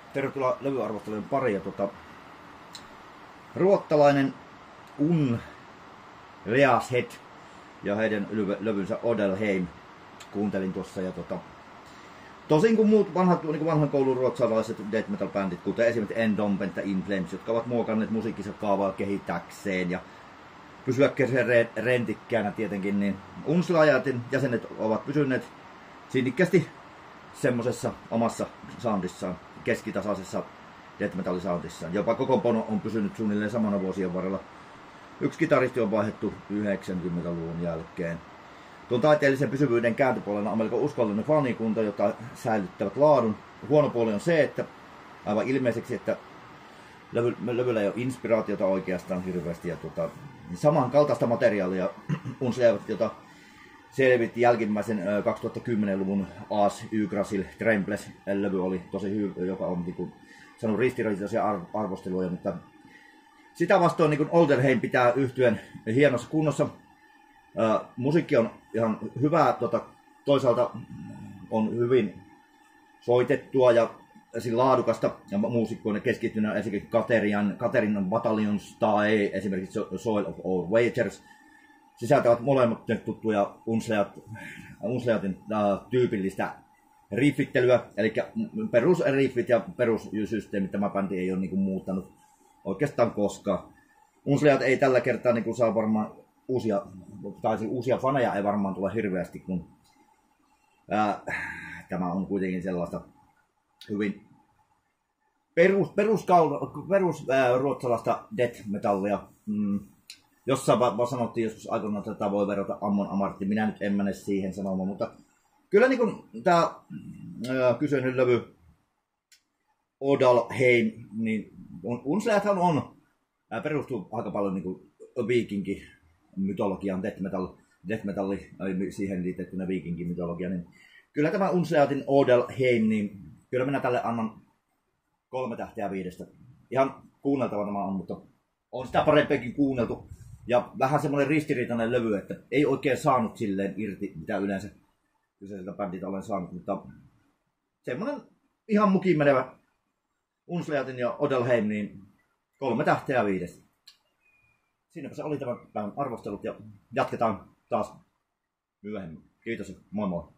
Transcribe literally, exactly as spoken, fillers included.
Tervetuloa levyarvostelujen pariin. Ja tota, ruottalainen Un Leashead ja heidän levynsä Odelheim kuuntelin tuossa. Ja tota, tosin kuin muut vanhat, niin kuin vanhan koulun ruotsalaiset death metal bändit, kuten esimerkiksi Entombed ja In Flames, jotka ovat muokanneet musiikkinsa kaavaa kehitäkseen ja pysyä rentikkäänä tietenkin, niin Unslayatin jäsenet ovat pysyneet sinnikkäästi semmosessa omassa soundissaan, keskitasaisessa death metal soundissaan. Jopa kokoonpano on pysynyt suunnilleen samana vuosien varrella. Yksi kitaristi on vaihdettu yhdeksänkymmentäluvun jälkeen. Tuon taiteellisen pysyvyyden kääntöpuolena on melko uskollinen fanikunta, jota säilyttävät laadun. Huono puoli on se, että aivan ilmeiseksi, että levy, levyllä ei ole inspiraatiota oikeastaan hirveästi. Ja tuota, samankaltaista materiaalia Unslayat, jota selvitti jälkimmäisen kaksituhattakymmenen-luvun As Yggdrasil Trembles-levy oli tosi hyvä, joka on niin kuin, sanonut ristiriitaisia arvosteluja, mutta sitä vastoin niin Odelheim pitää yhtyen hienossa kunnossa. Ää, musiikki on ihan hyvää, tota, toisaalta on hyvin soitettua ja laadukasta ja muusikkoinen keskittynä esimerkiksi Katerian, Katerinan Battalions tai esimerkiksi Soil of Our Wagers sisältävät molemmat tuttuja Unslayatin äh, tyypillistä riffittelyä, eli perusriffit ja perussysteemit tämä bändi ei ole niin kuin, muuttanut oikeastaan koskaan. Unslayat ei tällä kertaa niin kuin, saa varmaan uusia, tai uusia faneja ei varmaan tule hirveästi, kun ää, tämä on kuitenkin sellaista hyvin perus, perus, perus ää, ruotsalaista death metallia. Mm. Jossain vaan sanottiin joskus aikoinaan, että tätä voi verrata Ammon Amarttiin. Minä nyt en mene siihen sanomaan, mutta kyllä niin kuin tämä kyseinen levy Odelheim, niin Unslayathan on, ää, perustuu aika paljon niin kuin viikinki mytologiaan, death metal, death metalli, siihen liitettynä viikinki mytologia, niin kyllä tämä Unslayatin Odelheim, niin kyllä minä tälle annan kolme tähteä viidestä. Ihan kuunneltava tämä on, mutta on sitä parempiakin kuunneltu. Ja vähän semmoinen ristiriitainen levy, että ei oikein saanut silleen irti, mitä yleensä kyseiseltä bändiltä olen saanut, mutta semmoinen ihan mukiin menevä Unslayatin ja Odelheim, niin kolme tähteä viidestä. Siinäpä se oli tämän päivän arvostelut ja jatketaan taas myöhemmin. Kiitos ja moi moi.